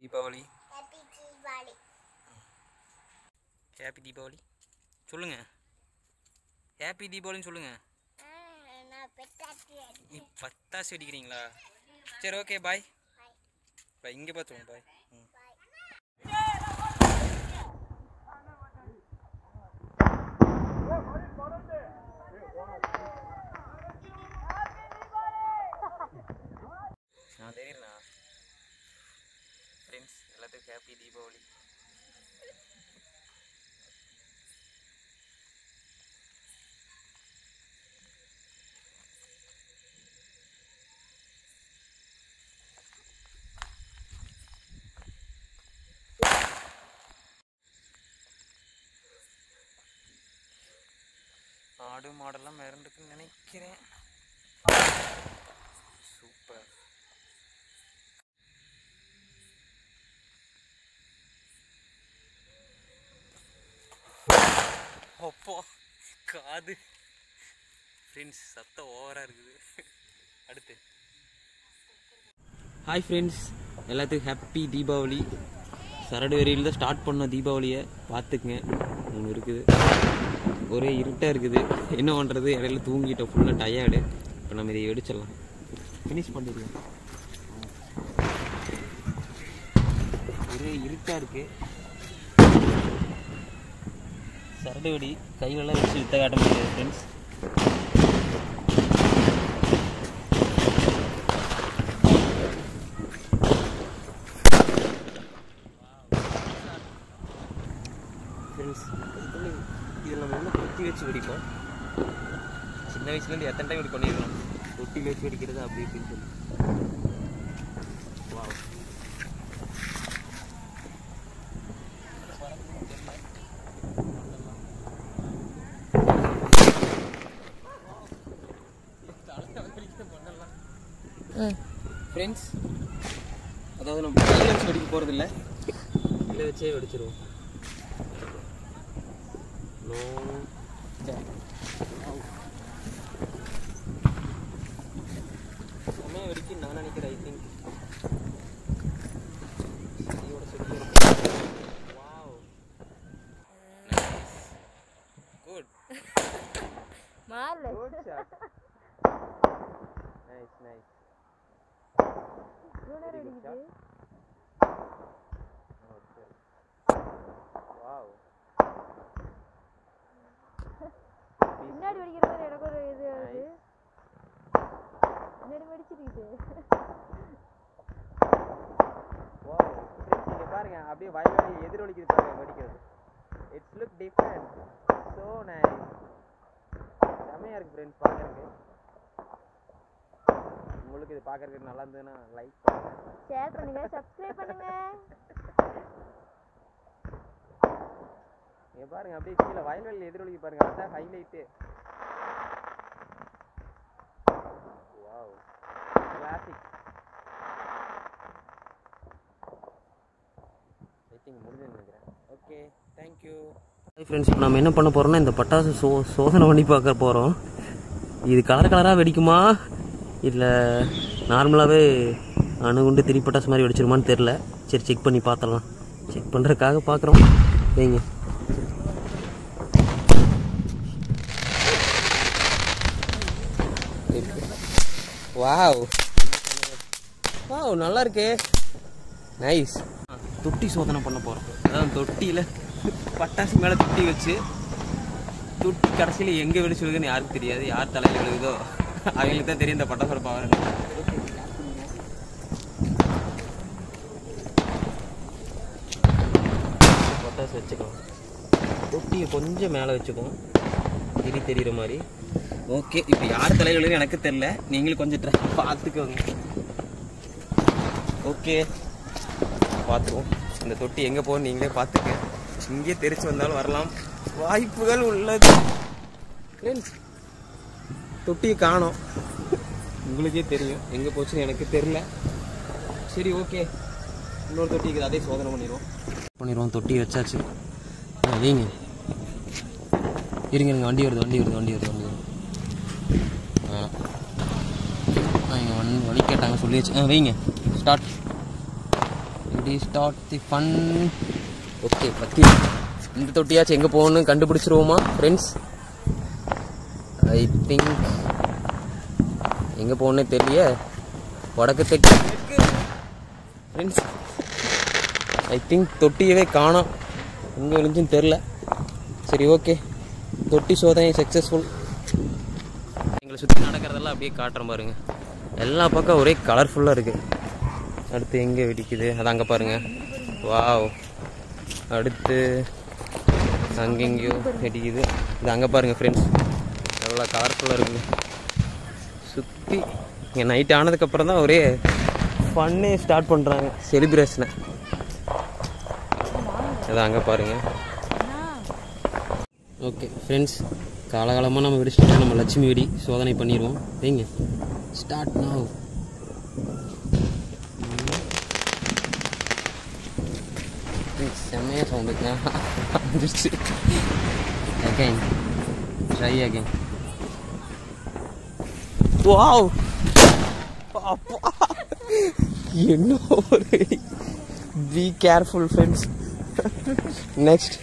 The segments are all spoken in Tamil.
Diwali. Happy Diwali. Happy Diwali. சொல்லுங்க. Happy Diwali சொல்லுங்க. நான் பட்டாசு வெடிக்கிறேன். பட்டாசு வெடிக்கிறீங்களா? சரி ஓகே பை. பை இங்க பாத்துங்க பை. நான் தெரியுறேனா? ஃப்ரெண்ட்ஸ் எல்லாத்துக்கும் ஹேப்பி தீபாவளி. ஆடு மாடெல்லாம் மிரண்டுக்குன்னு நினைக்கிறேன். சூப்பர். அப்போ காது ஃப்ரெண்ட்ஸ் சத்தம் ஓவராக இருக்குது. அடுத்து ஹாய் ஃப்ரெண்ட்ஸ், எல்லாத்துக்கும் ஹாப்பி தீபாவளி. சரடு வெறியில் தான் ஸ்டார்ட் பண்ணோம் தீபாவளியை. பார்த்துக்குங்க, ஒன்று இருக்குது, ஒரே இருட்டாக இருக்குது. என்ன பண்ணுறது, இடையில தூங்கிட்டோம், ஃபுல்லாக டயர்டு. இப்போ நம்ம இதை வெடிச்சிடலாம், ஃபினிஷ் பண்ணிடலாம். ஒரே இருட்டாக இருக்குது. சரடு வெடி கைகளெல்லாம் வச்சு வித்த காட்ட முடியாது ஃப்ரெண்ட்ஸ். ஃப்ரெண்ட்ஸ் இதில் நம்ம இன்னும் தொட்டி வச்சு வெடிப்போம். சின்ன வயசுலேருந்து எத்தனை டைம் இப்படி பண்ணிடுறோம், தொட்டியில் வச்சு வெடிக்கிறது அப்படி இப்படின்னு சொல்லி. வாவ், ஃப்ரெண்ட்ஸ் அதாவது நம்ம கையில் வச்சு வெடிக்க போகிறதில்ல, இதில் வச்சே வெடிச்சிருவோம். செம்மையாக வெடிக்கு நான் நினைக்கிறேன். I think wow, good good shot, nice nice. பின்னாடி வெடிக்கிறது எனக்கு ஒரு இது வருது. பின்னாடி வெடிச்சிருக்கு. வாவ் ஃப்ரெண்ட்ஸ், இங்க பாருங்க, அப்படியே வயல்வெளி எதிரொலிக்குது பாருங்க வெடிக்கிறது. It's look different, so nice. செமையா இருக்கு ஃப்ரெண்ட்ஸ் பார்க்கறதுக்கு. உங்களுக்கு இது பார்க்கறதுக்கு நல்லா இருந்ததுன்னா லைக் பண்ணுங்க, ஷேர் பண்ணுங்க, சப்ஸ்கிரைப் பண்ணுங்க. இங்க பாருங்க, அப்படியே கீழே வயல்வெளியில் எதிரொலிக்கு பாருங்க, அதான் highlight. Wow, classic. I think முடிஞ்சுன்னு நினைக்கிறேன். Okay, thank you. ஹாய் ஃப்ரெண்ட்ஸ், இப்போ நம்ம என்ன பண்ண போகிறோம்னா இந்த பட்டாசு சோதனை பண்ணி பார்க்க போகிறோம். இது கலர் கலராக வெடிக்குமா இல்லை நார்மலாகவே அணுகுண்டு திரி பட்டாசு மாதிரி வெடிச்சிருமான்னு தெரில. சரி செக் பண்ணி பார்த்துடலாம். செக் பண்ணுறதுக்காக பார்க்குறோம். வைங்க. வாவ் வாவ், நல்லா இருக்கே, நைஸ். தொட்டி சோதனை பண்ண போகிறோம். அதான் தொட்டியில் பட்டாசு மேலே தொட்டி வச்சு, தொட்டி கடைசியில் எங்கே வெடிச்சு விழுகுன்னு யாருக்கும் தெரியாது. யார் தலையில் விழுகுதோ அவங்களுக்கு தான் தெரியும் இந்த பட்டாசோட பவர். பட்டாசு வச்சுக்கலாம், தொட்டியை கொஞ்சம் மேலே வச்சுக்கோம், தெரிகிற மாதிரி. ஓகே, இப்போ யார் தலையில் விழுகுன்னு எனக்கு தெரில, நீங்களும் கொஞ்சம் ட்ரை பார்த்துக்கோங்க. ஓகே, பார்த்துருவோம். இந்த தொட்டி எங்கே போகணும் நீங்களே பார்த்துக்க. இங்கே தெரிச்சு வந்தாலும் வரலாம், வாய்ப்புகள் உள்ளது. ஃப்ரெண்ட்ஸ், தொட்டியை காணோம், உங்களுக்கே தெரியும் எங்கே போச்சுன்னு எனக்கு தெரில. சரி ஓகே, இன்னொரு தொட்டிக்கு அதே சோதனை பண்ணிடுவோம். தொட்டி வச்சாச்சு. வைங்க, இருங்க, வண்டி வருது. இங்கே வழி கேட்டாங்க, சொல்லியாச்சு. வைங்க, start. restart the fun. Okay பத்தி இந்த தொட்டியாச்சும் எங்கே போகணும்னு கண்டுபிடிச்சிருவோமா ஃப்ரெண்ட்ஸ்? ஐ திங்க் எங்கே போகணுன்னே தெரியல. வடக்கு தெற்கு ஃப்ரெண்ட்ஸ். ஐ திங்க் தொட்டியவே காணோம், எங்கே விழுந்துன்னு தெரில. சரி ஓகே, தொட்டி சோதனை சக்ஸஸ்ஃபுல். எங்களை சுற்றி நடக்கிறதெல்லாம் அப்படியே காட்டுறேன் பாருங்கள். எல்லா பக்கம் ஒரே கலர்ஃபுல்லாக இருக்குது. அடுத்து எங்கே வெடிக்குது அது அங்கே பாருங்கள். வாவ், அடுத்து அங்கெங்கேயோ வெடிக்குது. இது அங்கே பாருங்கள் ஃப்ரெண்ட்ஸ், எவ்வளோ கலர்ஃபுல்லாக இருக்குது. சுற்றி இங்கே நைட் ஆனதுக்கப்புறம் தான் ஒரே ஃபன்னே ஸ்டார்ட் பண்ணுறாங்க, செலிப்ரேஷனை. அது அங்கே பாருங்கள். ஓகே ஃப்ரெண்ட்ஸ், காலகாலமாக நம்ம வெடிச்சிட்டோம். நம்ம லட்சுமி வெடி சோதனை பண்ணிடுவோம். வைங்க, ஸ்டார்ட் நவ். செம்மையாக சவுண்டுங்க வந்துருச்சு. Again try again. வாவ், என்ன ஒரு be careful friends. Next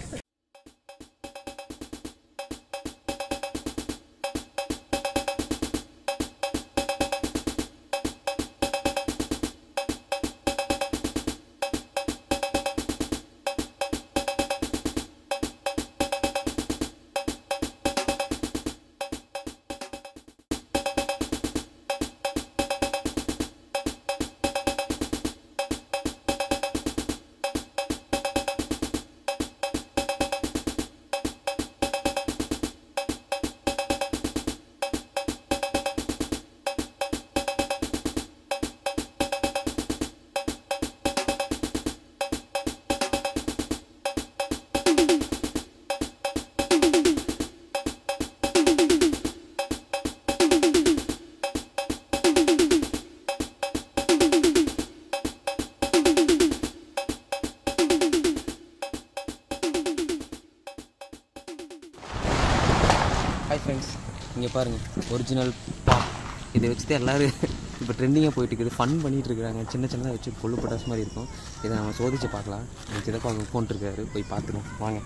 hi friends, இங்கே பாருங்கள் ஒரிஜினல் பாப். இதை வச்சுட்டு எல்லோரும் இப்போ ட்ரெண்டிங்காக போயிட்டு இருக்குது, ஃபன் பண்ணிகிட்டு இருக்கிறாங்க. சின்ன சின்னதாக வச்சு கொள்ளு பட்டாசு மாதிரி இருக்கும். இதை நம்ம சோதிச்சு பார்க்கலாம். எங்கள் சிதப்பா அங்கே உட்காந்துருக்காரு, போய் பார்த்துருவோம் வாங்க.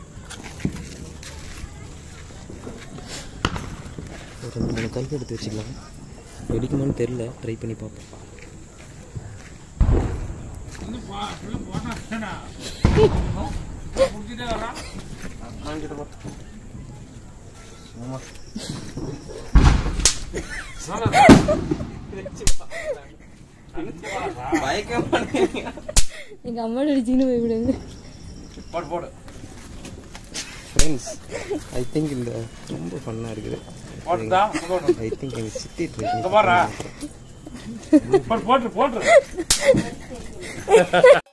ஒரு 2-3 கல் எடுத்து வச்சுக்கலாம். வெடிக்குமான்னு தெரில, ட்ரை பண்ணி பார்ப்போம். எங்க அம்மா அடிச்சுன்னு போய் விடுங்க ஃப்ரெண்ட்ஸ். ஐ திங்க் இந்த ரொம்ப ஃபன்னாக இருக்குது. ஐ திங்க் எங்கள் சித்தி ட்ரை